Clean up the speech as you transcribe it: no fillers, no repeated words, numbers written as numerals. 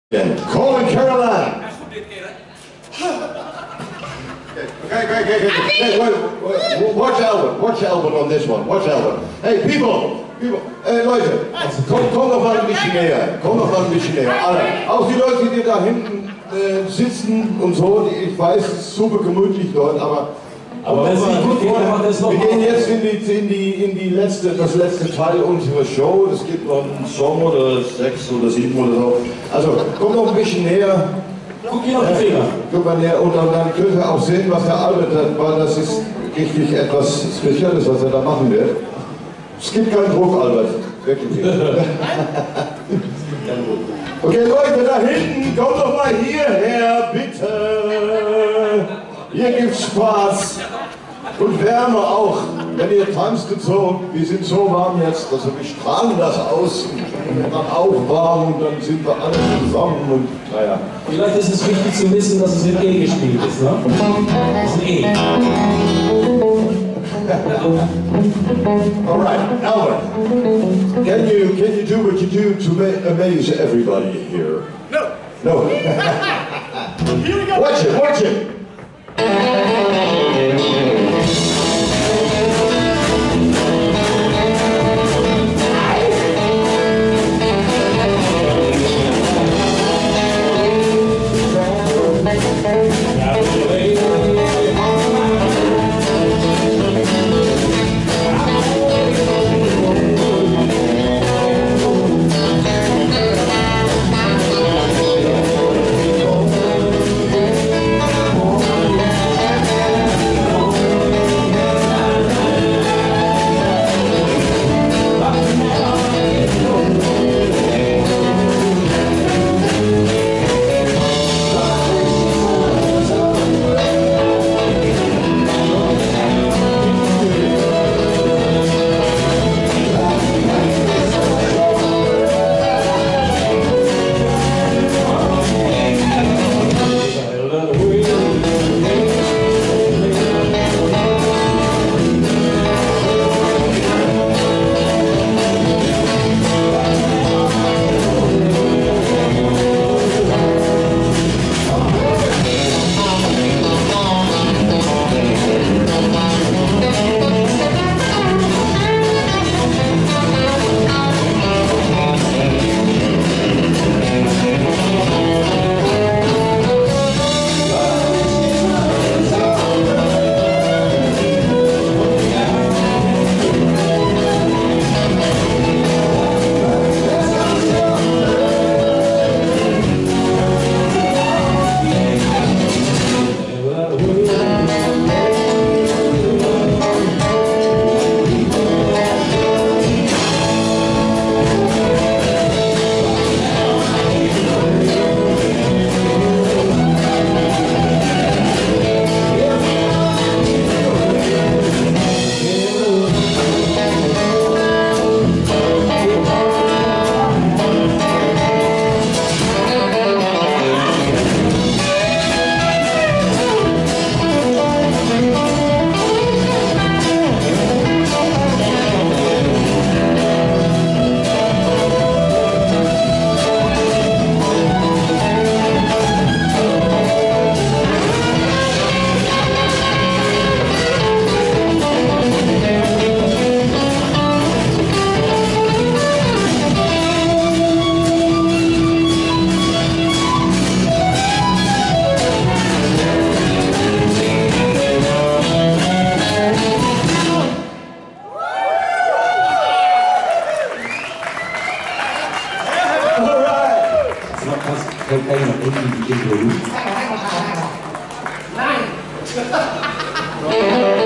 Cole and Caroline. Okay, wait. Watch Albert on this one. Watch Albert. Hey, people. Leute, komm doch mal ein bisschen näher. Alle. Auch die Leute, die da hinten sitzen und so. Ich weiß, es ist super gemütlich dort, aber wenn es nicht gut geht, dann macht das noch. Wir gehen jetzt in das letzte Teil unserer Show. Es gibt noch einen Song oder 6 oder 7 oder so. Also komm noch ein bisschen näher. Guck hier auf die Finger. Guck mal näher und dann könnt ihr auch sehen, was der Albert hat, weil das ist richtig etwas Spezielles, was er da machen wird. Es gibt keinen Druck, Albert. Wirklich nicht. Okay, Leute, da hinten, kommt doch mal hierher, bitte. Hier gibt's Spaß und Wärme auch, wenn ihr tanzt und so. Wir sind so warm jetzt, also wir strahlen das aus und dann auch warm und dann sind wir alle zusammen und naja. Vielleicht ist es wichtig zu wissen, dass es in E gespielt ist, ne? Das ist ein E. All right, Albert, can you do what you do to amaze everybody here? No. Here we go. Watch it. Nein!